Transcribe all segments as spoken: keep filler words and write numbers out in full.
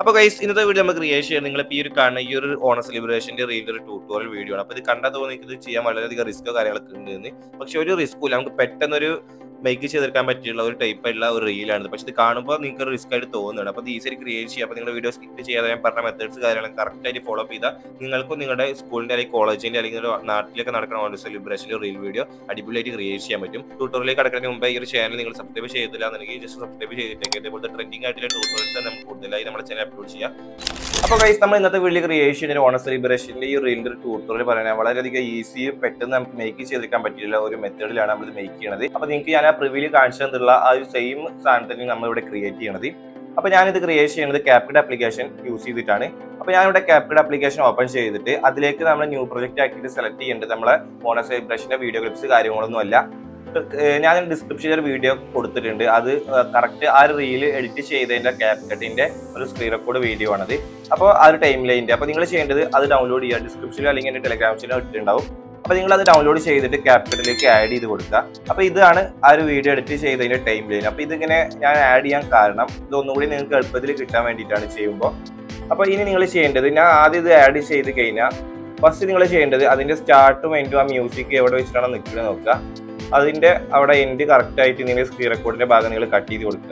അപ്പോൾ ഗൈസ് ഇന്നത്തെ വീഡിയോ നമുക്ക് ക്രിയേറ്റ് ചെയ്യാൻ നിങ്ങൾ ഈ ഒരു കാണുന്ന ഈ ഒരു ഓണ സെലിബ്രേഷന്റെ റീൽ ഒരു ട്യൂട്ടോറിയൽ വീഡിയോ ആണ്. അപ്പോൾ ഇത് കണ്ടാൽ തോന്നിയത് ഇത് ചെയ്യാൻ വളരെയധികം റിസ്കോ കാര്യങ്ങളൊക്കെ ഉണ്ട്. പക്ഷെ ഒരു റിസ്ക്കും ഇല്ല, നമുക്ക് പെട്ടെന്നൊരു മേക്ക് ചെയ്തെടുക്കാൻ പറ്റിയുള്ള ഒരു ടൈപ്പ് ആയിട്ടുള്ള ഒരു റീലാണ്. പക്ഷെ ഇത് കാണുമ്പോൾ നിങ്ങൾക്ക് ഒരു റിസ്ക് ആയിട്ട് തോന്നുന്നുണ്ട്. അപ്പോൾ ഇത് ഈസിയായി ക്രിയേറ്റ് ചെയ്യാം. അപ്പോൾ നിങ്ങൾ വീഡിയോ സ്കിപ്പ് ചെയ്യാതെ ഞാൻ പറഞ്ഞ മെത്തേഡ്സ് കാര്യങ്ങളൊക്കെ കറക്റ്റ് ആയിട്ട് ഫോളോ ചെയ്താൽ നിങ്ങൾക്കും നിങ്ങളുടെ സ്കൂളിന്റെ അല്ലെങ്കിൽ കോളേജിന്റെ അല്ലെങ്കിൽ നാട്ടിലൊക്കെ നടക്കുന്ന ഓണ സെലിബ്രേഷന്റെ റീൽ വീഡിയോ അടിപൊളിയായിട്ട് ക്രിയേറ്റ് ചെയ്യാൻ പറ്റും. ട്യൂട്ടോറിയലേക്ക് കടക്കുന്നതിന് മുമ്പ് ഈ ഒരു ചാനൽ നിങ്ങൾ സബ്സ്ക്രൈബ് ചെയ്തില്ല എന്നുണ്ടെങ്കിൽ ജസ്റ്റ് സബ്സ്ക്രൈബ് ചെയ്തിട്ട് ഇതേപോലത്തെ ട്രെൻഡിംഗ് ആയിട്ടുള്ള ട്യൂട്ടോറിയൽസ് നമ്മൾ കൂടുതലായി നമ്മുടെ ചാനൽ അപ്ലോഡ് ചെയ്യാം. അപ്പോൾ ഗൈസ് നമ്മൾ ഇന്നത്തെ വീഡിയോ ക്രിയേഷന്റെ ഓണ സെലിബ്രേഷന്റെ ഈ റീലിന്റെ ഒരു ട്യൂട്ടോറിയൽ പറയാൻ വളരെയധികം ഈസി പെട്ടെന്ന് നമുക്ക് മേക്ക് ചെയ്തെടുക്കാൻ പറ്റിയുള്ള ഒരു മെത്തേഡിലാണ് നമ്മൾ ഇത് മേക്ക് ചെയ്യുന്നത്. അപ്പോൾ നിങ്ങൾക്ക് ഞാൻ ആ പ്രിവ്യൂവിൽ കാണിച്ചു തന്നിട്ടുള്ള ആ ഒരു സെയിം സാധനത്തിന് നമ്മൾ ഇവിടെ ക്രിയേറ്റ് ചെയ്യണത്. അപ്പോൾ ഞാനിത് ക്രിയേറ്റ് ചെയ്യുന്നത് ക്യാപ്കട്ട് ആപ്ലിക്കേഷൻ യൂസ് ചെയ്തിട്ടാണ്. അപ്പോൾ ഞാനിവിടെ ക്യാപ്കട്ട് ആപ്ലിക്കേഷൻ ഓപ്പൺ ചെയ്തിട്ട് അതിലേക്ക് നമ്മൾ ന്യൂ പ്രൊജക്റ്റ് ആക്കിയിട്ട് സെലക്ട് ചെയ്യേണ്ടത് നമ്മളെ ഓണ സെലിബ്രേഷന്റെ വീഡിയോ ക്ലിപ്സ് കാര്യങ്ങളൊന്നും അല്ല. ഞാൻ ഡിസ്ക്രിപ്ഷനിൽ ഒരു വീഡിയോ കൊടുത്തിട്ടുണ്ട്. അത് കറക്റ്റ് ആ ഒരു റീല് എഡിറ്റ് ചെയ്തതിന്റെ ക്യാപ്കട്ടിന്റെ ഒരു സ്ക്രീൻ റെക്കോർഡ് വീഡിയോ ആണത്. അപ്പോൾ ആ ഒരു ടൈം ലൈനിന്റെ അപ്പോൾ നിങ്ങൾ ചെയ്യേണ്ടത് അത് ഡൗൺലോഡ് ചെയ്യുക. ഡിസ്ക്രിപ്ഷനിൽ അല്ലെങ്കിൽ എൻ്റെ ടെലഗ്രാം ചാനൽ ഇട്ടിട്ടുണ്ടാവും. അപ്പോൾ നിങ്ങൾ അത് ഡൗൺലോഡ് ചെയ്തിട്ട് ക്യാപ്കട്ടിലേക്ക് ആഡ് ചെയ്ത് കൊടുക്കുക. അപ്പോൾ ഇതാണ് ആ ഒരു വീഡിയോ എഡിറ്റ് ചെയ്തതിന്റെ ടൈം ലൈൻ. അപ്പോൾ ഇതിങ്ങനെ ഞാൻ ആഡ് ചെയ്യാൻ കാരണം ഇതൊന്നുകൂടി നിങ്ങൾക്ക് എളുപ്പത്തിൽ കിട്ടാൻ വേണ്ടിയിട്ടാണ് ചെയ്യുമ്പോൾ. അപ്പോൾ ഇനി നിങ്ങൾ ചെയ്യേണ്ടത്, ഞാൻ ആദ്യം ഇത് ആഡ് ചെയ്ത് കഴിഞ്ഞാൽ ഫസ്റ്റ് നിങ്ങൾ ചെയ്യേണ്ടത് അതിന്റെ സ്റ്റാർട്ടും എൻഡും ആ മ്യൂസിക് എവിടെ വെച്ചിട്ടാണ് നിൽക്കുന്നത് നോക്കുക. അതിന്റെ അവിടെ എൻഡ് കറക്റ്റ് ആയിട്ട് നിങ്ങൾ സ്ക്രീൻ റെക്കോർഡിന്റെ ഭാഗം നിങ്ങൾ കട്ട് ചെയ്ത് കൊടുക്കുക.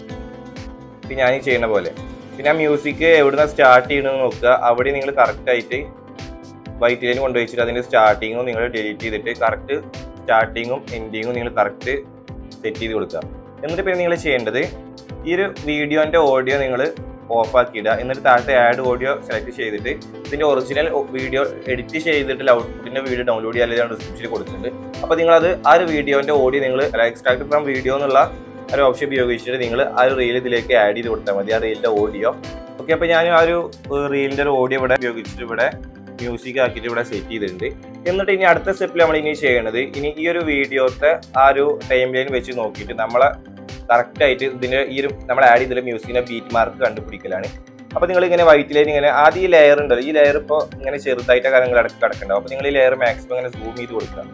പിന്നെ ഞാൻ ചെയ്യുന്ന പോലെ പിന്നെ ആ മ്യൂസിക് എവിടുന്ന സ്റ്റാർട്ട് ചെയ്യണമെന്ന് നോക്കുക. അവിടെ നിങ്ങൾ കറക്റ്റ് ആയിട്ട് വൈറ്റ് ലൈൻ കൊണ്ടുവച്ചിട്ട് അതിന്റെ സ്റ്റാർട്ടിങ്ങും നിങ്ങൾ ഡിലീറ്റ് ചെയ്തിട്ട് കറക്റ്റ് സ്റ്റാർട്ടിങ്ങും എൻഡിങ്ങും നിങ്ങൾ കറക്റ്റ് സെറ്റ് ചെയ്ത് കൊടുക്കുക. എന്നിട്ട് പിന്നെ നിങ്ങൾ ചെയ്യേണ്ടത് ഈ ഒരു വീഡിയോന്റെ ഓഡിയോ നിങ്ങൾ ഓഫ് ആക്കിയിടുക. എന്നിട്ട് താഴത്തെ ആഡ് ഓഡിയോ സെലക്ട് ചെയ്തിട്ട് ഇതിന്റെ ഒറിജിനൽ വീഡിയോ എഡിറ്റ് ചെയ്തിട്ട് ഔട്ട്പുട്ടിന്റെ വീഡിയോ ഡൗൺലോഡ് ചെയ്യാൻ ഞാൻ ഡിസ്ക്രിപ്ഷനിൽ കൊടുത്തിട്ടുണ്ട്. അപ്പോൾ നിങ്ങളത് ആ ഒരു വീഡിയോന്റെ ഓഡിയോ നിങ്ങൾ എക്സ്ട്രാക്ട് ഫ്രം വീഡിയോ എന്നുള്ള ഒരു ഓപ്ഷൻ ഉപയോഗിച്ചിട്ട് നിങ്ങൾ ആ ഒരു റീൽ ഇതിലേക്ക് ആഡ് ചെയ്ത് കൊടുത്താൽ മതി, ആ റീലിന്റെ ഓഡിയോ. ഓക്കെ, അപ്പോൾ ഞാൻ ആ ഒരു റീലിന്റെ ഒരു ഓഡിയോ ഇവിടെ ഉപയോഗിച്ചിട്ട് ഇവിടെ മ്യൂസിക് ആക്കിയിട്ട് ഇവിടെ സെറ്റ് ചെയ്തിട്ടുണ്ട്. എന്നിട്ട് ഇനി അടുത്ത സ്റ്റെപ്പിൽ നമ്മൾ ഇനി ചെയ്യണത്, ഇനി ഈ ഒരു വീഡിയോത്തെ ആ ഒരു ടൈം ലൈൻ വെച്ച് നോക്കിയിട്ട് നമ്മളെ കറക്റ്റ് ആയിട്ട് ഇതിന്റെ ഈ ഒരു നമ്മൾ ആഡ് ചെയ്തിട്ടുള്ള മ്യൂസിക്കിന്റെ ബീറ്റ് മാർക്ക് കണ്ടുപിടിക്കലാണ്. അപ്പോൾ നിങ്ങൾ ഇങ്ങനെ വൈറ്റ് ലൈൻ ഇങ്ങനെ ആദ്യം ഈ ലെയർ ഉണ്ടല്ലോ, ഈ ലെയർ ഇപ്പോൾ ഇങ്ങനെ ചെറുതായിട്ട് കാര്യങ്ങൾ ഇടയ്ക്ക് കിടക്കുന്നുണ്ടാവും. അപ്പോൾ നിങ്ങൾ ഈ ലെയർ മാക്സിമം ഇങ്ങനെ സൂം ചെയ്ത് കൊടുക്കുക.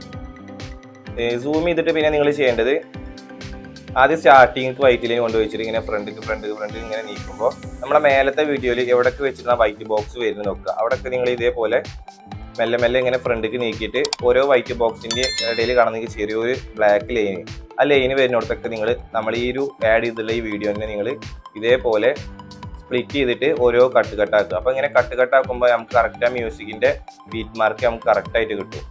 സൂം ചെയ്തിട്ട് പിന്നെ നിങ്ങൾ ചെയ്യേണ്ടത് ആദ്യം സ്റ്റാർട്ടിങ് വൈറ്റ് ലൈൻ കൊണ്ടുവച്ചിട്ട് ഇങ്ങനെ ഫ്രണ്ട് ഫ്രണ്ട് ഫ്രണ്ട് ഇങ്ങനെ നീക്കുമ്പോൾ നമ്മളെ മേലത്തെ വീഡിയോയിൽ എവിടേക്ക് വെച്ചിട്ട് വൈറ്റ് ബോക്സ് വരുന്നത് നോക്കുക. അവിടെയൊക്കെ നിങ്ങൾ ഇതേപോലെ മെല്ലെ മെല്ലെ ഇങ്ങനെ ഫ്രണ്ടിക്ക് നീക്കിയിട്ട് ഓരോ വൈറ്റ് ബോക്സിന്റെ ഇടയിൽ കാണുന്നെങ്കിൽ ചെറിയൊരു ബ്ലാക്ക് ലൈന്, ആ ലൈന് വരുന്നിടത്തൊക്കെ നിങ്ങൾ നമ്മൾ ഈ ഒരു ആഡ് ചെയ്തിട്ടുള്ള ഈ വീഡിയോനെ നിങ്ങൾ ഇതേപോലെ സ്പ്ലിറ്റ് ചെയ്തിട്ട് ഓരോ കട്ട് കട്ടാക്കുക. അപ്പോൾ ഇങ്ങനെ കട്ട് കട്ടാക്കുമ്പോൾ നമുക്ക് കറക്റ്റ് ആ മ്യൂസിക്കിന്റെ ബീറ്റ് മാർക്ക് നമുക്ക് കറക്റ്റായിട്ട് കിട്ടും.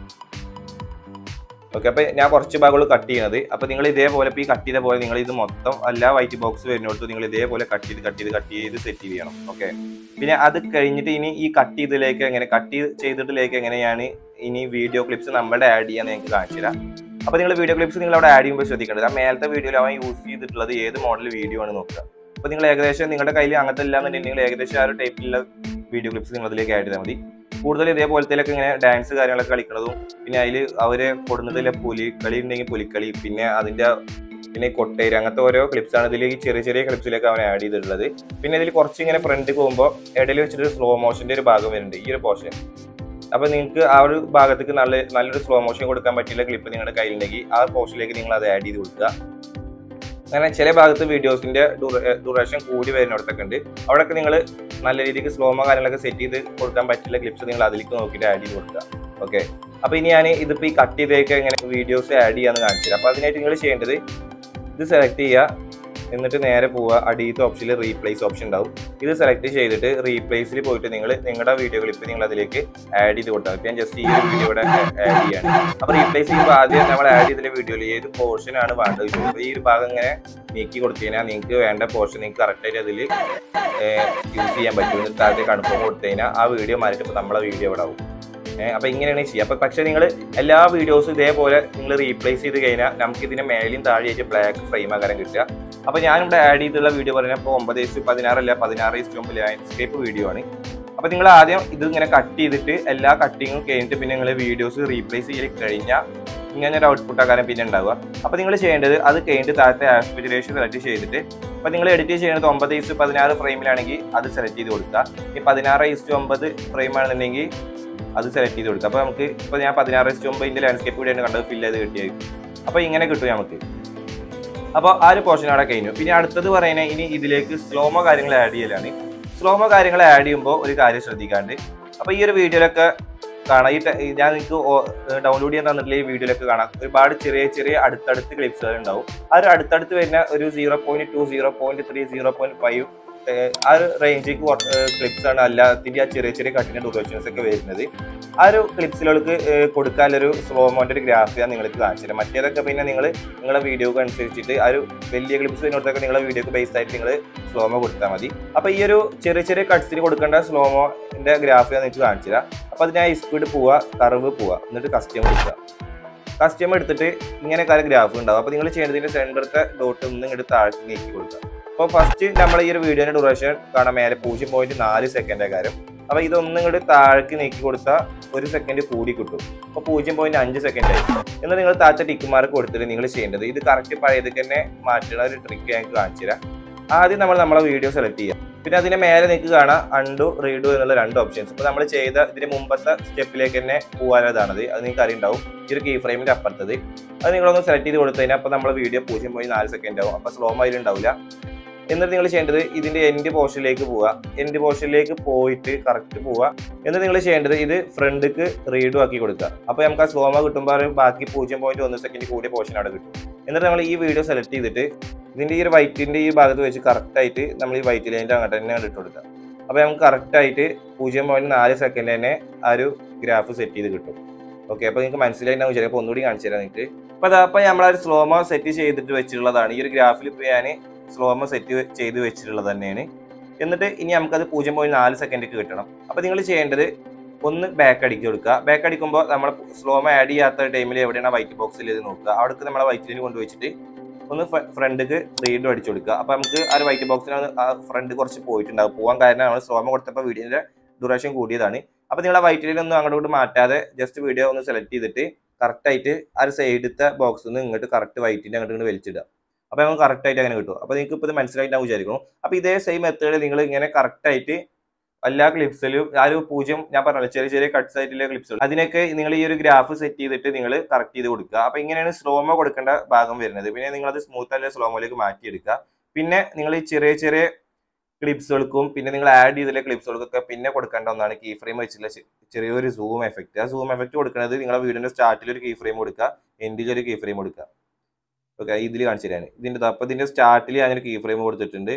ഓക്കെ, അപ്പോൾ ഞാൻ കുറച്ച് ഭാഗങ്ങൾ കട്ട് ചെയ്യുന്നത്. അപ്പോൾ നിങ്ങൾ ഇതേപോലെ ഇപ്പോൾ ഈ കട്ട് ചെയ്ത പോലെ നിങ്ങൾ ഇത് മൊത്തം എല്ലാ വൈറ്റ് ബോക്സ് വരുന്നിടത്ത് നിങ്ങൾ ഇതേപോലെ കട്ട് ചെയ്ത് കട്ട് ചെയ്ത് കട്ട് ചെയ്ത് സെറ്റ് ചെയ്യണം. ഓക്കെ, പിന്നെ അത് കഴിഞ്ഞിട്ട് ഇനി ഈ കട്ട് ചെയ്തതിലേക്ക് എങ്ങനെ കട്ട് ചെയ്തിട്ടിലേക്ക് എങ്ങനെയാണ് ഇനി വീഡിയോ ക്ലിപ്സ് നമ്മുടെ ആഡ് ചെയ്യാൻ നിങ്ങൾക്ക് കാണിച്ചു തരാം. അപ്പോൾ നിങ്ങൾ വീഡിയോ ക്ലിപ്സ് നിങ്ങൾ അവിടെ ആഡ് ചെയ്യുമ്പോൾ ശ്രദ്ധിക്കേണ്ടത് ആ മേലത്തെ വീഡിയോയിൽ അവൻ യൂസ് ചെയ്തിട്ടുള്ളത് ഏത് മോഡൽ വീഡിയോ ആണ് നോക്കുക. അപ്പോൾ നിങ്ങൾ ഏകദേശം നിങ്ങളുടെ കയ്യിൽ അങ്ങനത്തെ ഇല്ലാന്നുണ്ടെങ്കിൽ നിങ്ങൾ ഏകദേശം ആ ഒരു ടൈപ്പിലുള്ള വീഡിയോ ക്ലിപ്സ് നിങ്ങൾ അതിലേക്ക് ആഡ് ചെയ്താൽ മതി. കൂടുതൽ ഇതേപോലത്തേലൊക്കെ ഇങ്ങനെ ഡാൻസ് കാര്യങ്ങളൊക്കെ കളിക്കുന്നതും പിന്നെ അതിൽ അവരെ കൊടുന്നതിലെ പുലിക്കളി ഉണ്ടെങ്കിൽ പുലിക്കളി, പിന്നെ അതിൻ്റെ പിന്നെ കൊട്ടേര്, അങ്ങനത്തെ ഓരോ ക്ലിപ്സാണ് ഇതിലേക്ക് ചെറിയ ചെറിയ ക്ലിപ്സിലേക്ക് അവൻ ആഡ് ചെയ്തിട്ടുള്ളത്. പിന്നെ ഇതിൽ കുറച്ച് ഇങ്ങനെ ഫ്രണ്ട് പോകുമ്പോൾ ഇടയിൽ വെച്ചിട്ട് സ്ലോ മോഷൻ്റെ ഒരു ഭാഗം വരുന്നുണ്ട്, ഈ ഒരു പോർഷൻ. അപ്പോൾ നിങ്ങൾക്ക് ആ ഒരു ഭാഗത്തേക്ക് നല്ല നല്ലൊരു സ്ലോ മോഷൻ കൊടുക്കാൻ പറ്റിയുള്ള ക്ലിപ്പ് നിങ്ങളുടെ കയ്യിലുണ്ടെങ്കിൽ ആ പോർഷനിലേക്ക് നിങ്ങൾ അത് ആഡ് ചെയ്ത് കൊടുക്കുക. അങ്ങനെ ചില ഭാഗത്ത് വീഡിയോസിന്റെ ഡ്യൂറേഷൻ കൂടി വരുന്നിടത്തൊക്കെ ഉണ്ട്, അവിടെയൊക്കെ നിങ്ങൾ നല്ല രീതിക്ക് സ്ലോമോ കാര്യങ്ങളൊക്കെ സെറ്റ് ചെയ്ത് കൊടുക്കാൻ പറ്റില്ല ക്ലിപ്സ് നിങ്ങൾ അതിലേക്ക് നോക്കിയിട്ട് ആഡ് ചെയ്ത് കൊടുക്കുക. ഓക്കെ, അപ്പോൾ ഇനി ഞാൻ ഇതിപ്പോൾ ഈ കട്ട് ചെയ്തേക്ക് എങ്ങനെ വീഡിയോസ് ആഡ് ചെയ്യാമെന്ന് കാണിച്ചു തരാം. അപ്പോൾ അതിനായിട്ട് നിങ്ങൾ ചെയ്യേണ്ടത് ഇത് സെലക്ട് ചെയ്യുക, എന്നിട്ട് നേരെ പോവുക. അടിയത്തെ ഓപ്ഷനിൽ റീപ്ലേസ് ഓപ്ഷൻ ഉണ്ടാവും. ഇത് സെലക്ട് ചെയ്തിട്ട് റീപ്ലേസിൽ പോയിട്ട് നിങ്ങൾ നിങ്ങളുടെ വീഡിയോ ക്ലിപ്പ് നിങ്ങൾ അതിലേക്ക് ആഡ് ചെയ്ത് കൊടുത്താൽ ഞാൻ ജസ്റ്റ് ഈ ഒരു വീഡിയോ ഇവിടെ ആഡ് ചെയ്യാണ്. അപ്പോൾ റീപ്ലേസ് ചെയ്യുമ്പോൾ ആദ്യം നമ്മൾ ആഡ് ചെയ്തിട്ടുള്ള വീഡിയോയിൽ ഏത് പോർഷനാണ് വേണ്ടത് ചോദിച്ചത് ഈ ഒരു ഭാഗം ഇങ്ങനെ നീക്കി കൊടുത്തു കഴിഞ്ഞാൽ നിങ്ങൾക്ക് വേണ്ട പോർഷൻ നിങ്ങൾക്ക് കറക്റ്റായിട്ട് അതിൽ യൂസ് ചെയ്യാൻ പറ്റും. എന്നിട്ട് താഴത്തെ കൺഫേം കൊടുത്തു കഴിഞ്ഞാൽ ആ വീഡിയോ മാറിയിട്ട് ഇപ്പോൾ നമ്മളെ വീഡിയോ ഇവിടെ ആവും. അപ്പോൾ ഇങ്ങനെയാണ് ചെയ്യുക. അപ്പോൾ പക്ഷേ നിങ്ങൾ എല്ലാ വീഡിയോസും ഇതേപോലെ നിങ്ങൾ റീപ്ലേസ് ചെയ്ത് കഴിഞ്ഞാൽ നമുക്ക് ഇതിനെ മേലെയും താഴെയായിട്ട് ബ്ലാക്ക് ഫ്രെയിം ആകാരം കിട്ടുക. അപ്പോൾ ഞാനിവിടെ ആഡ് ചെയ്തിട്ടുള്ള വീഡിയോ പറഞ്ഞാൽ ഇപ്പോൾ ഒമ്പത് ഇസ്റ്റു പതിനാറല്ല പതിനാറ് ഇസ്റ്റു ഒമ്പത് ലാൻഡ്സ്കേപ്പ് വീഡിയോ ആണ്. അപ്പോൾ നിങ്ങൾ ആദ്യം ഇത് ഇങ്ങനെ കട്ട് ചെയ്തിട്ട് എല്ലാ കട്ടിങ്ങും കഴിഞ്ഞിട്ട് പിന്നെ നിങ്ങൾ വീഡിയോസ് റീപ്ലേസ് ചെയ്ത് കഴിഞ്ഞാൽ ഇങ്ങനെ ഒരു ഔട്ട്പുട്ട് ആകാരം പിന്നെ ഉണ്ടാവുക. അപ്പോൾ നിങ്ങൾ ചെയ്യേണ്ടത് അത് കഴിഞ്ഞിട്ട് താഴത്തെ ആസ്പെക്ട് റേഷ്യോ സെലക്ട് ചെയ്തിട്ട് അപ്പോൾ നിങ്ങൾ എഡിറ്റ് ചെയ്യുന്നത് ഒമ്പത് ഇസ്റ്റു പതിനാറ് ഫ്രെയിമിലാണെങ്കിൽ അത് സെലക്ട് ചെയ്ത് കൊടുക്കുക. ഈ പതിനാറ് ഇസ്റ്റു ഒമ്പത് ഫ്രെയിം ആണെന്നുണ്ടെങ്കിൽ അത് സെലക്ട് ചെയ്ത് കൊടുക്കുക. അപ്പോൾ നമുക്ക് ഇപ്പോൾ ഞാൻ പതിനാറ് ഇസ്റ്റു ഒമ്പതിൻ്റെ ലാൻഡ്സ്കേപ്പ് വീഡിയോ കണ്ടത് ഫില്ല് ചെയ്ത് കിട്ടിയായിരിക്കും. അപ്പോൾ ഇങ്ങനെ കിട്ടും നമുക്ക്. അപ്പോൾ ആ ഒരു പോർഷൻ അവിടെ കഴിഞ്ഞു. പിന്നെ അടുത്തത് പറയുന്നത് ഇനി ഇതിലേക്ക് സ്ലോമോ കാര്യങ്ങൾ ആഡ് ചെയ്യലാണ്. സ്ലോമോ കാര്യങ്ങൾ ആഡ് ചെയ്യുമ്പോൾ ഒരു കാര്യം ശ്രദ്ധിക്കാണ്ട്. അപ്പോൾ ഈ ഒരു വീഡിയോയിലൊക്കെ കാണാം, ഈ ഞാൻ നിങ്ങൾക്ക് ഡൗൺലോഡ് ചെയ്യാൻ തന്നിട്ടുള്ള ഈ വീഡിയോയിലൊക്കെ കാണാം ഒരുപാട് ചെറിയ ചെറിയ അടുത്തടുത്ത് ക്ലിപ്സുകൾ ഉണ്ടാവും. ആ ഒരു അടുത്തടുത്ത് വരുന്ന ഒരു zero point two zero point three zero point five ആ ഒരു റേഞ്ചിക്ക് ക്ലിപ്സ് ആണ് എല്ലാത്തിൻ്റെ ആ ചെറിയ ചെറിയ കട്ടിൻ്റെ ഡ്യൂറേഷൻസ് ഒക്കെ വരുന്നത്. ആ ഒരു ക്ലിപ്സിലേക്ക് കൊടുക്കാനൊരു സ്ലോമോൻ്റെ ഒരു ഗ്രാഫിയാണ് നിങ്ങൾക്ക് കാണിച്ചത്. മറ്റേതൊക്കെ പിന്നെ നിങ്ങൾ നിങ്ങളുടെ വീഡിയോക്ക് അനുസരിച്ചിട്ട് ആ ഒരു വലിയ ക്ലിപ്സ് വരുന്നതൊക്കെ നിങ്ങളുടെ വീഡിയോക്ക് ബേസ് ആയിട്ട് നിങ്ങൾ സ്ലോമോ കൊടുത്താൽ മതി. അപ്പോൾ ഈ ഒരു ചെറിയ ചെറിയ കട്ട്സിന് കൊടുക്കേണ്ട സ്ലോമോൻ്റെ ഗ്രാഫിയാണ് നിങ്ങൾക്ക് കാണിച്ചു തരാം. അപ്പോൾ അതിന് ആ സ്പീഡ് പോവുക, കർവ് പോവുക, എന്നിട്ട് കസ്റ്റമർ എടുക്കുക. കസ്റ്റമർ എടുത്തിട്ട് ഇങ്ങനെ കാര്യം ഗ്രാഫ് ഉണ്ടാവും. അപ്പോൾ നിങ്ങൾ ചെയ്യേണ്ടതിൻ്റെ സെൻറ്ററത്തെ ഡോട്ട് ഒന്ന് ഇങ്ങോട്ട് താഴ്ത്തി നീക്കി കൊടുക്കുക. അപ്പോൾ ഫസ്റ്റ് നമ്മൾ ഈ ഒരു വീഡിയോയുടെ ഡ്യൂറേഷൻ കാണാൻ മേലെ പൂജ്യം പോയിന്റ് നാല് സെക്കൻഡ് കാര്യം. അപ്പോൾ ഇതൊന്നും ഇങ്ങോട്ട് താഴേക്ക് നീക്കി കൊടുത്താൽ ഒരു സെക്കൻഡ് കൂടി കിട്ടും. അപ്പോൾ പൂജ്യം പോയിന്റ് അഞ്ച് സെക്കൻഡ് ആയി. എന്നാൽ നിങ്ങൾ താഴത്തെ ടിക്ക് മാർക്ക് കൊടുത്തിട്ട് നിങ്ങൾ ചെയ്യേണ്ടത് ഇത് കറക്റ്റ് പഴയതൊക്കെ തന്നെ മാറ്റുന്ന ഒരു ട്രിക്ക് ഞങ്ങൾക്ക് കാണിച്ചു തരാം. ആദ്യം നമ്മൾ നമ്മളെ വീഡിയോ സെലക്ട് ചെയ്യാം. പിന്നെ അതിന് മേലെ നിങ്ങൾക്ക് കാണാം അൺഡു റീഡു എന്നുള്ള രണ്ട് ഓപ്ഷൻസ്. ഇപ്പോൾ നമ്മൾ ചെയ്ത ഇതിന് മുമ്പത്തെ സ്റ്റെപ്പിലേക്ക് തന്നെ പോകാനതാണത്. അത് നിങ്ങൾക്ക് അറിയുണ്ടാവും. ഈ ഒരു കീ ഫ്രെയിമിൻ്റെ അപ്പുറത്തത് അത് നിങ്ങളൊന്ന് സെലക്ട് ചെയ്ത് കൊടുത്തു കഴിഞ്ഞാൽ അപ്പോൾ നമ്മുടെ വീഡിയോ പൂജ്യം പോയിന്റ് നാല് സെക്കൻഡ് ആവും. അപ്പോൾ സ്ലോ മൈൽ ഉണ്ടാവില്ല. എന്നിട്ട് നിങ്ങൾ ചെയ്യേണ്ടത് ഇതിൻ്റെ എൻഡ് പോർഷനിലേക്ക് പോവുക. എൻഡ് പോർഷനിലേക്ക് പോയിട്ട് കറക്റ്റ് പോവുക. എന്നിട്ട് നിങ്ങൾ ചെയ്യേണ്ടത് ഇത് ഫ്രണ്ടിക്ക് റീഡു ആക്കി കൊടുക്കുക. അപ്പോൾ നമുക്ക് ആ സ്ലോമോ കിട്ടുമ്പോൾ ബാക്കി പൂജ്യം പോയിന്റ് ഒന്ന് സെക്കൻഡ് കൂടിയ പോർഷൻ അവിടെ കിട്ടും. എന്നിട്ട് നമ്മൾ ഈ വീഡിയോ സെലക്ട് ചെയ്തിട്ട് ഇതിൻ്റെ ഈ ഒരു വൈറ്റിൻ്റെ ഈ ഭാഗത്ത് വെച്ച് കറക്റ്റായിട്ട് നമ്മൾ ഈ വൈറ്റ് ലൈനിൻ്റെ അങ്ങോട്ട് തന്നെ ഇട്ട് കൊടുക്കുക. അപ്പോൾ നമുക്ക് കറക്റ്റായിട്ട് പൂജ്യം പോയിന്റ് നാല് സെക്കൻഡ് തന്നെ ആ ഒരു ഗ്രാഫ് സെറ്റ് ചെയ്ത് കിട്ടും. ഓക്കെ, അപ്പോൾ നിങ്ങൾക്ക് മനസ്സിലായിട്ടുണ്ടാവും. ശരി, അപ്പോൾ ഒന്നുകൂടി കാണിച്ചു തരാം നിങ്ങൾക്ക്. അപ്പോൾ അതാ അപ്പോൾ നമ്മളൊരു ഒരു സ്ലോമോ സെറ്റ് ചെയ്തിട്ട് വെച്ചിട്ടുള്ളതാണ്. ഈ ഒരു ഗ്രാഫിൽ ഇപ്പോൾ ഞാൻ സ്ലോമോ സെറ്റ് ചെയ്ത് വെച്ചിട്ടുള്ളത് തന്നെയാണ്. എന്നിട്ട് ഇനി നമുക്കത് പൂജ്യം പോയിന്റ് നാല് സെക്കൻഡൊക്കെ കിട്ടണം. അപ്പോൾ നിങ്ങൾ ചെയ്യേണ്ടത് ഒന്ന് ബാക്ക് അടിക്കി കൊടുക്കുക. ബാക്ക് അടിക്കുമ്പോൾ നമ്മൾ സ്ലോമോ ആഡ് ചെയ്യാത്ത ടൈമിൽ എവിടെയാണ് വൈറ്റ് ബോക്സിൽ ഇത് നോക്കുക. അവിടേക്ക് നമ്മളെ വൈറ്റ് ലൈൻ കൊണ്ടുവച്ചിട്ട് ഒന്ന് ഫ്രണ്ടിക്ക് റീഡും അടിച്ചു കൊടുക്കുക. അപ്പോൾ നമുക്ക് ആ ഒരു വൈറ്റ് ബോക്സിന് ആ ഫ്രണ്ട് കുറച്ച് പോയിട്ടുണ്ടാകും. പോകാൻ കാരണം നമ്മൾ സ്ലോമോ കൊടുത്തപ്പോൾ വീഡിയോൻ്റെ ഡ്യൂറേഷൻ കൂടിയതാണ്. അപ്പോൾ നിങ്ങൾ ആ വൈറ്റ് ലൈൻ ഒന്നും അങ്ങോട്ട് മാറ്റാതെ ജസ്റ്റ് വീഡിയോ ഒന്ന് സെലക്ട് ചെയ്തിട്ട് കറക്റ്റായിട്ട് ആ ഒരു സൈഡത്തെ ബോക്സിൽ നിന്ന് ഇങ്ങോട്ട് കറക്റ്റ് വൈറ്റിൻ്റെ അങ്ങോട്ട് ഇങ്ങോട്ട് വലിച്ചിടുക. അപ്പോൾ നമുക്ക് കറക്റ്റായിട്ട് അങ്ങനെ കിട്ടും. അപ്പോൾ നിങ്ങൾക്ക് ഇപ്പോൾ ഇത് മനസ്സിലായിട്ട് വിചാരിക്കണം. അപ്പോൾ ഇതേ സെയിം മെത്തേഡ് നിങ്ങൾ ഇങ്ങനെ കറക്റ്റായിട്ട് എല്ലാ ക്ലിപ്സിലും ആ ഒരു പൂജ്യം ഞാൻ പറഞ്ഞല്ലോ ചെറിയ ചെറിയ കട്ട്സ് ആയിട്ടുള്ള ക്ലിപ്സുകൾ അതിനൊക്കെ നിങ്ങൾ ഈ ഒരു ഗ്രാഫ് സെറ്റ് ചെയ്തിട്ട് നിങ്ങൾ കറക്റ്റ് ചെയ്ത് കൊടുക്കുക. അപ്പോൾ ഇങ്ങനെയാണ് സ്ലോമോ കൊടുക്കേണ്ട ഭാഗം വരുന്നത്. പിന്നെ നിങ്ങളത് സ്മൂത്ത് അല്ലെ സ്ലോമോയിലേക്ക് മാറ്റിയെടുക്കുക. പിന്നെ നിങ്ങൾ ഈ ചെറിയ ചെറിയ ക്ലിപ്സുകൾക്കും പിന്നെ നിങ്ങൾ ആഡ് ചെയ്തിട്ടുള്ള ക്ലിപ്സുകൾക്കൊക്കെ പിന്നെ കൊടുക്കേണ്ട ഒന്നാണ് കീ ഫ്രെയിം വെച്ചിട്ടുള്ള ചെറിയൊരു സൂം എഫക്റ്റ്. ആ സൂം എഫക്റ്റ് കൊടുക്കുന്നത് നിങ്ങളുടെ വീഡിയോന്റെ സ്റ്റാർട്ടിൽ ഒരു കീ ഫ്രെയിം കൊടുക്കുക, എൻഡിൽ ഒരു കീ ഫ്രെയിം കൊടുക്കുക. ഓക്കെ, ഇതിൽ കാണിച്ചു തരാൻ ഇതിൻ്റെ അപ്പോൾ ഇതിൻ്റെ സ്റ്റാർട്ടിൽ ഞാനൊരു കീ ഫ്രെയിം കൊടുത്തിട്ടുണ്ട്.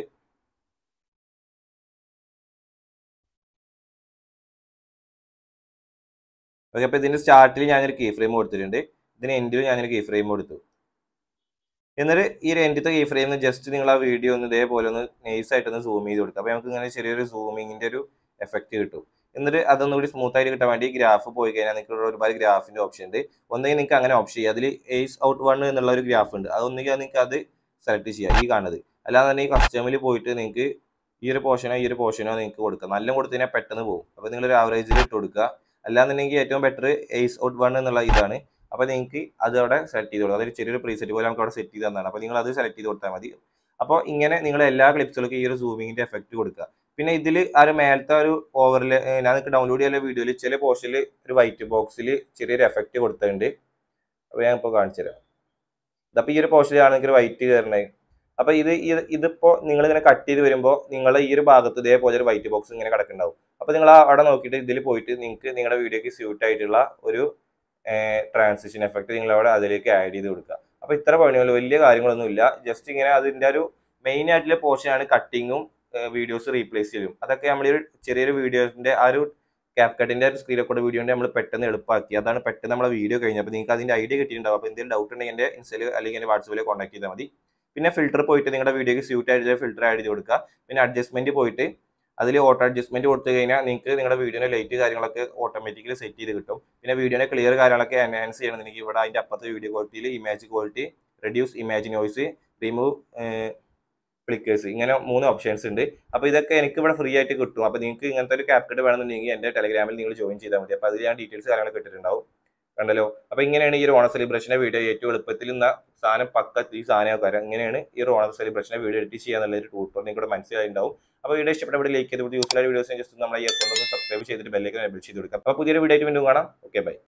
ഓക്കെ, അപ്പോൾ ഇതിൻ്റെ സ്റ്റാർട്ടിൽ ഞാനൊരു കീ ഫ്രെയിം കൊടുത്തിട്ടുണ്ട്. ഇതിന് എൻഡിൽ ഞാനൊരു കീ ഫ്രെയിം കൊടുത്തു. എന്നിട്ട് ഈ ഒരു എൻഡിത്തെ കീ ഫ്രെയിം ജസ്റ്റ് നിങ്ങൾ ആ വീഡിയോ ഒന്ന് ഇതേപോലെ ഒന്ന് നൈസായിട്ടൊന്ന് സൂം ചെയ്ത് കൊടുക്കുക. അപ്പോൾ നമുക്ക് ഇങ്ങനെ ചെറിയൊരു സൂമിങ്ങിൻ്റെ ഒരു എഫക്റ്റ് കിട്ടും. എന്നിട്ട് അതൊന്നുകൂടി സ്മൂത്ത് ആയിട്ട് കിട്ടാൻ വേണ്ടി ഗ്രാഫ് പോയി കഴിഞ്ഞാൽ നിങ്ങൾക്ക് ഒരുപാട് ഗ്രാഫിൻ്റെ ഓപ്ഷൻ ഉണ്ട്. ഒന്നെങ്കിൽ നിങ്ങൾക്ക് അങ്ങനെ ഓപ്ഷൻ ചെയ്യുക. അതിൽ എയ്സ് ഔട്ട് വൺ എന്നുള്ള ഒരു ഗ്രാഫ് ഉണ്ട്. അതൊന്നെങ്കിൽ നിങ്ങൾക്ക് അത് സെലക്ട് ചെയ്യുക, ഈ കാണുന്നത്. അല്ലാതെ തന്നെ ഈ കസ്റ്റമിൽ പോയിട്ട് നിങ്ങൾക്ക് ഈ ഒരു പോർഷനോ ഈ ഒരു പോർഷനോ നിങ്ങൾക്ക് കൊടുക്കാം. നല്ല കൊടുത്തു കഴിഞ്ഞാൽ പെട്ടെന്ന് പോകും. അപ്പോൾ നിങ്ങളൊരു ആവറേജിൽ ഇട്ട് കൊടുക്കുക. അല്ലാന്നുണ്ടെങ്കിൽ ഏറ്റവും ബെറ്റർ എയ്സ് ഔട്ട് വൺ എന്നുള്ള ഇതാണ്. അപ്പോൾ നിങ്ങൾക്ക് അത് അവിടെ സെലക്ട് ചെയ്ത് കൊടുക്കുക. അതൊരു ചെറിയൊരു പ്രീസെറ്റ് പോലെ നമുക്ക് അവിടെ സെറ്റ് ചെയ്ത് തന്നതാണ്. അപ്പോൾ നിങ്ങൾ അത് സെലക്ട് ചെയ്ത് കൊടുത്താൽ മതി. അപ്പോൾ ഇങ്ങനെ നിങ്ങൾ എല്ലാ ക്ലിപ്സുകൾക്കും ഈ ഒരു സൂമിങ്ങിൻ്റെ എഫക്റ്റ് കൊടുക്കുക. പിന്നെ ഇതിൽ ആ ഒരു മേലത്തെ ഒരു ഓവറിൽ ഞാൻ നിങ്ങൾക്ക് ഡൗൺലോഡ് ചെയ്യാനുള്ള വീഡിയോയിൽ ചില പോർഷനിൽ ഒരു വൈറ്റ് ബോക്സിൽ ചെറിയൊരു എഫക്റ്റ് കൊടുത്തിട്ടുണ്ട്. അപ്പോൾ ഞാൻ ഇപ്പോൾ കാണിച്ചു തരാം. അപ്പോൾ ഈ ഒരു പോർഷനിലാണ് നിങ്ങൾക്ക് വൈറ്റ് കയറണത്. അപ്പോൾ ഇത് ഇതിപ്പോൾ നിങ്ങളിങ്ങനെ കട്ട് ചെയ്ത് വരുമ്പോൾ നിങ്ങളുടെ ഈ ഒരു ഭാഗത്ത് ഇതേപോലെ ഒരു വൈറ്റ് ബോക്സ് ഇങ്ങനെ കിടക്കുന്നുണ്ടാവും. അപ്പോൾ നിങ്ങൾ അവിടെ നോക്കിയിട്ട് ഇതിൽ പോയിട്ട് നിങ്ങൾക്ക് നിങ്ങളുടെ വീഡിയോക്ക് സ്യൂട്ട് ആയിട്ടുള്ള ഒരു ട്രാൻസിഷൻ എഫക്റ്റ് നിങ്ങൾ അവിടെ അതിലേക്ക് ആഡ് ചെയ്ത് കൊടുക്കുക. അപ്പോൾ ഇത്ര പണിയുള്ളൂ, വലിയ കാര്യങ്ങളൊന്നുമില്ല. ജസ്റ്റ് ഇങ്ങനെ അതിൻ്റെ ഒരു മെയിൻ ആയിട്ടുള്ള പോർഷനാണ് കട്ടിങ്ങും വീഡിയോസ് റീപ്ലേസ് ചെയ്യും. അതൊക്കെ നമ്മൾ ഈ ചെറിയൊരു വീഡിയോസിൻ്റെ ആ ഒരു ക്യാപ് കട്ടിൻ്റെ ഒരു സ്ക്രീൻ റെക്കോർഡ് വീഡിയോൻ്റെ നമ്മൾ പെട്ടെന്ന് എളുപ്പമാക്കി. അതാണ് പെട്ടെന്ന് നമ്മളെ വീഡിയോ കഴിഞ്ഞത്. അപ്പോൾ നിങ്ങൾക്ക് അതിൻ്റെ ഐഡിയ കിട്ടിയിട്ടുണ്ടാവും. അപ്പോൾ എന്തെങ്കിലും ഡൗട്ട് ഉണ്ടെങ്കിൽ എൻ്റെ ഇൻസ്റ്റയിൽ അല്ലെങ്കിൽ എൻ്റെ വാട്സപ്പിൽ കോൺടാക്ട് ചെയ്താൽ മതി. പിന്നെ ഫിൽറ്റർ പോയിട്ട് നിങ്ങളുടെ വീഡിയോക്ക് സ്യൂട്ട് ആയിട്ടുള്ള ഫിൽറ്റർ ആഡ് ചെയ്ത് കൊടുക്കുക. പിന്നെ അഡ്ജസ്റ്റ്മെൻറ്റ് പോയിട്ട് അതിൽ ഓട്ടോ അഡ്ജസ്റ്റ്മെൻറ്റ് കൊടുത്തു കഴിഞ്ഞാൽ നിങ്ങൾക്ക് നിങ്ങളുടെ വീഡിയോയുടെ ലൈറ്റ് കാര്യങ്ങളൊക്കെ ഓട്ടോമാറ്റിക്കലി സെറ്റ് ചെയ്ത് കിട്ടും. പിന്നെ വീഡിയോയുടെ ക്ലിയർ കാര്യങ്ങളൊക്കെ എൻഹാൻസ് ചെയ്യണമെന്നുണ്ടെങ്കിൽ ഇവിടെ അതിൻ്റെ അപ്പുറത്തെ വീഡിയോ ക്വാളിറ്റിയിൽ image quality, reduce image noise, remove flickers, ഇങ്ങനെ മൂന്ന് ഓപ്ഷൻസ് ഉണ്ട്. അപ്പോൾ ഇതൊക്കെ എനിക്ക് ഇവിടെ ഫ്രീ ആയിട്ട് കിട്ടും. അപ്പോൾ നിങ്ങൾക്ക് ഇങ്ങനത്തെ ഒരു ക്യാപ് കട്ട് വേണമെന്നുണ്ടെങ്കിൽ എൻ്റെ ടെലഗ്രാമിൽ നിങ്ങൾ ജോയിൻ ചെയ്താൽ മതി. അപ്പോൾ അതിൽ ഞാൻ ഡീറ്റെയിൽസ് കാര്യങ്ങളൊക്കെ ഇട്ടിട്ടുണ്ടാവും. കണ്ടല്ലോ. അപ്പോൾ ഇങ്ങനെയാണ് ഈ ഒരു ഓണം സെലിബ്രേഷൻ്റെ വീഡിയോ ഏറ്റവും എളുപ്പത്തിൽ നിന്ന സാധനം പക്ക ഈ സാധനമൊക്കെ ഇങ്ങനെയാണ് ഈ ഒരു ഓണം സെലിബ്രേഷൻ്റെ വീഡിയോ എഡിറ്റ് ചെയ്യാന്നുള്ള ഒരു ട്യൂട്ടോറിയൽ നിങ്ങൾക്ക് മനസ്സിലായിട്ടുണ്ടാവും. അപ്പോൾ വീഡിയോ ഇഷ്ടപ്പെട്ട ഇവിടെ ലൈക്ക് ചെയ്ത് യൂസ്ഫുൾ ആയ വീഡിയോസ് ജസ്റ്റ് നമ്മളെ ഈ അക്കൗണ്ട് ഒന്ന് സബ്സ്ക്രൈബ് ചെയ്തിട്ട് ബെല്ലേക്ക് എനേബിൾ ചെയ്ത് കൊടുക്കാം. അപ്പോൾ പുതിയൊരു വീഡിയോ ആയിട്ട് വീണ്ടും കാണാം. Okay, by.